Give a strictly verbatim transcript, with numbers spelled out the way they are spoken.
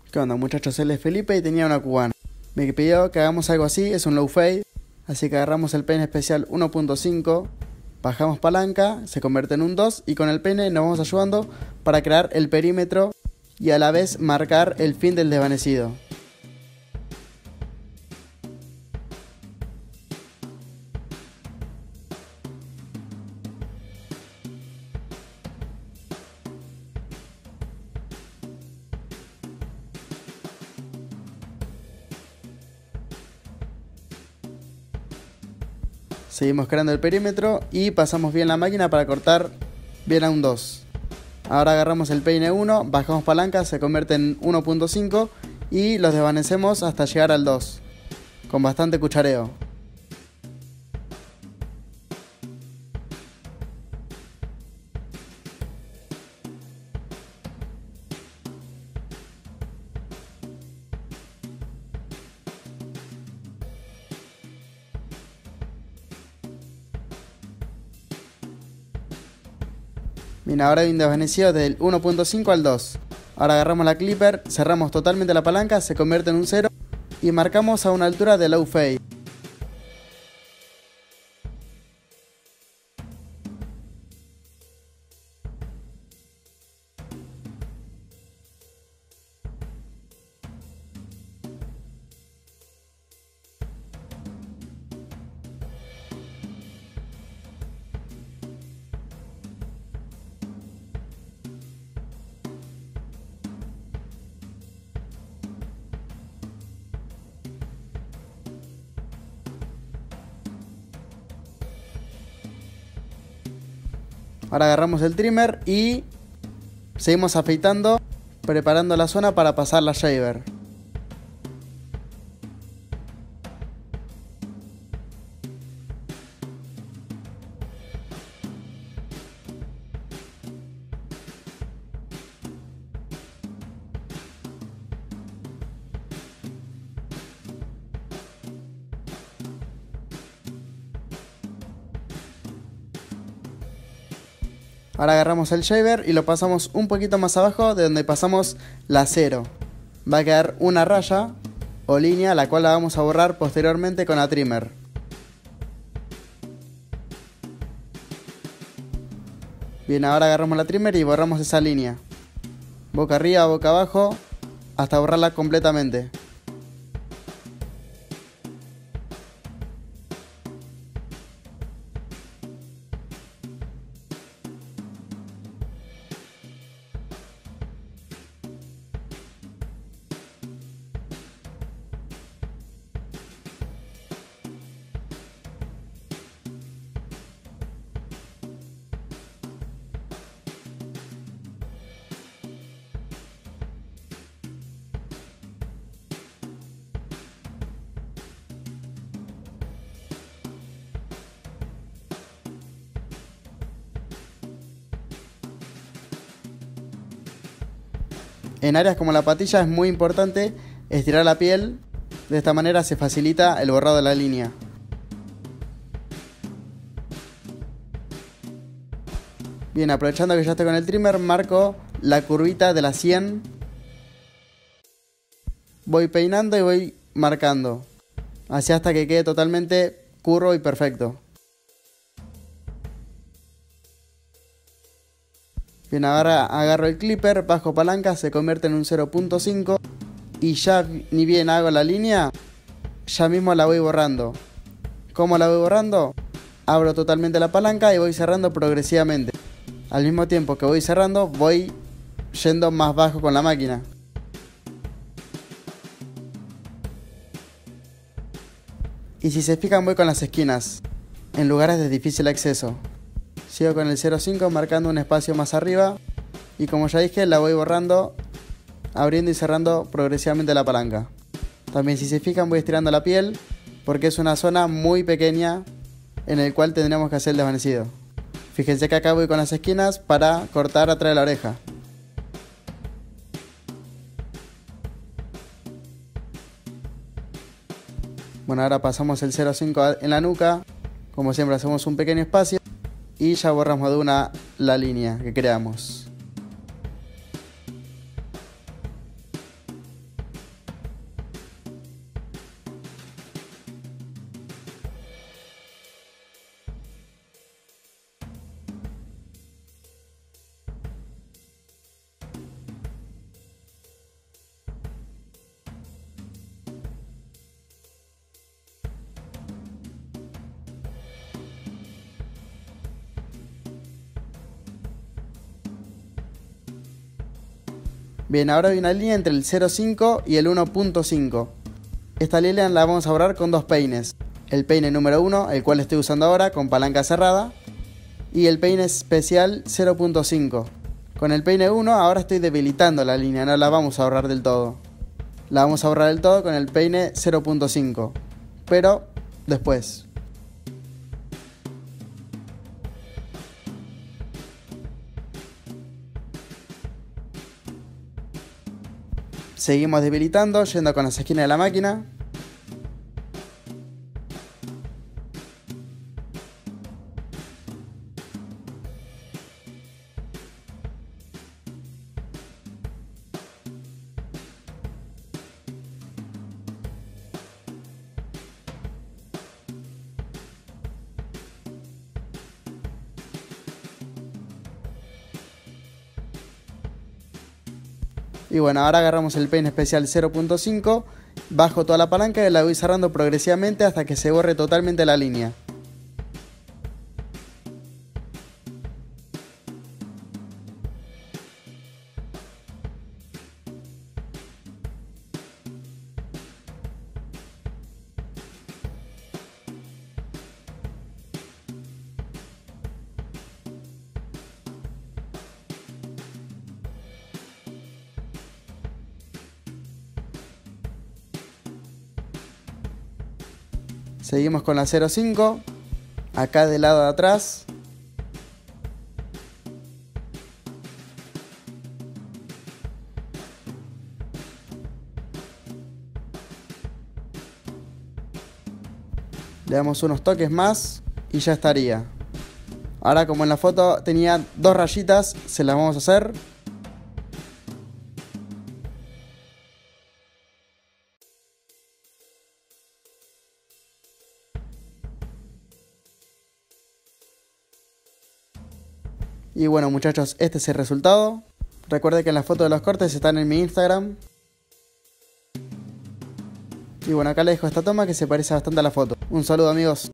¿Qué onda, muchachos? Él es Felipe y tenía una cubana. Me pidió que hagamos algo así, es un low fade. Así que agarramos el peine especial uno punto cinco, bajamos palanca, se convierte en un dos y con el peine nos vamos ayudando para crear el perímetro y a la vez marcar el fin del desvanecido. Seguimos creando el perímetro y pasamos bien la máquina para cortar bien a un dos. Ahora agarramos el peine uno, bajamos palanca, se convierte en uno punto cinco y los desvanecemos hasta llegar al dos, con bastante cuchareo. Bien, ahora hay un desvanecido del uno punto cinco al dos. Ahora agarramos la clipper, cerramos totalmente la palanca, se convierte en un cero y marcamos a una altura de low fade. Ahora agarramos el trimmer y seguimos afeitando, preparando la zona para pasar la shaver. Ahora agarramos el shaver y lo pasamos un poquito más abajo de donde pasamos la cero. Va a quedar una raya o línea, la cual la vamos a borrar posteriormente con la trimmer. Bien, ahora agarramos la trimmer y borramos esa línea. Boca arriba, boca abajo, hasta borrarla completamente. En áreas como la patilla es muy importante estirar la piel, de esta manera se facilita el borrado de la línea. Bien, aprovechando que ya estoy con el trimmer, marco la curvita de la cien. Voy peinando y voy marcando, así hasta que quede totalmente curvo y perfecto. Bien, ahora agarro el clipper, bajo palanca, se convierte en un cero punto cinco y ya ni bien hago la línea, ya mismo la voy borrando. ¿Cómo la voy borrando? Abro totalmente la palanca y voy cerrando progresivamente. Al mismo tiempo que voy cerrando, voy yendo más bajo con la máquina. Y si se fijan, voy con las esquinas, en lugares de difícil acceso. Sigo con el cero punto cinco marcando un espacio más arriba y como ya dije, la voy borrando, abriendo y cerrando progresivamente la palanca. También, si se fijan, voy estirando la piel porque es una zona muy pequeña en el cual tendremos que hacer el desvanecido. Fíjense que acá voy con las esquinas para cortar atrás de la oreja. Bueno, ahora pasamos el cero punto cinco en la nuca. Como siempre, hacemos un pequeño espacio y ya borramos de una la línea que creamos. Bien, ahora hay una línea entre el cero punto cinco y el uno punto cinco. Esta línea la vamos a borrar con dos peines. El peine número uno, el cual estoy usando ahora con palanca cerrada, y el peine especial cero punto cinco. Con el peine uno ahora estoy debilitando la línea, no la vamos a borrar del todo. La vamos a borrar del todo con el peine cero punto cinco, pero después. Seguimos debilitando, yendo con las esquinas de la máquina. Y bueno, ahora agarramos el peine especial cero punto cinco, bajo toda la palanca y la voy cerrando progresivamente hasta que se borre totalmente la línea. Seguimos con la cero punto cinco, acá del lado de atrás. Le damos unos toques más y ya estaría. Ahora, como en la foto tenía dos rayitas, se las vamos a hacer. Y bueno, muchachos, este es el resultado. Recuerden que las fotos de los cortes están en mi Instagram. Y bueno, acá les dejo esta toma que se parece bastante a la foto. Un saludo, amigos.